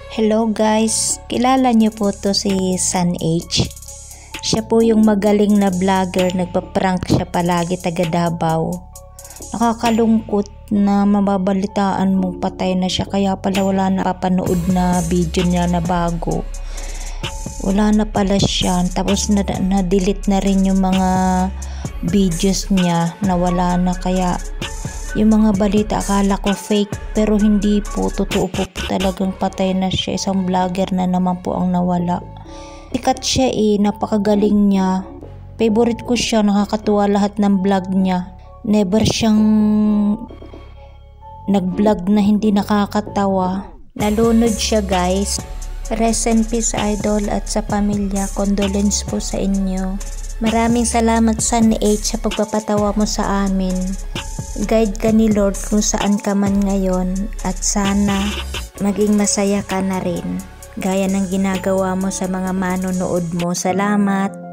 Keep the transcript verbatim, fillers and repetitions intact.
Hello guys, kilala niyo po to si San H. Siya po yung magaling na vlogger, nagpa-prank siya palagi, taga Davao. Nakakalungkot na mababalitaan mong patay na siya, kaya pala wala na papanood na video niya na bago. Wala na pala siya, tapos na, na-delete na rin yung mga videos niya, nawala na. Kaya yung mga balita akala ko fake, pero hindi po, totoo po, po talagang patay na siya. Isang vlogger na naman po ang nawala. Sikat siya eh, napakagaling niya, favorite ko siya, nakakatuwa lahat ng vlog niya. Never siyang nag-vlog na hindi nakakatawa. Nalunod siya guys. Rest in peace idol, at sa pamilya, condolence po sa inyo. Maraming salamat San H sa pagpapatawa mo sa amin. Guide ka ni Lord kung saan ka man ngayon, at sana maging masaya ka na rin gaya ng ginagawa mo sa mga manonood mo. Salamat!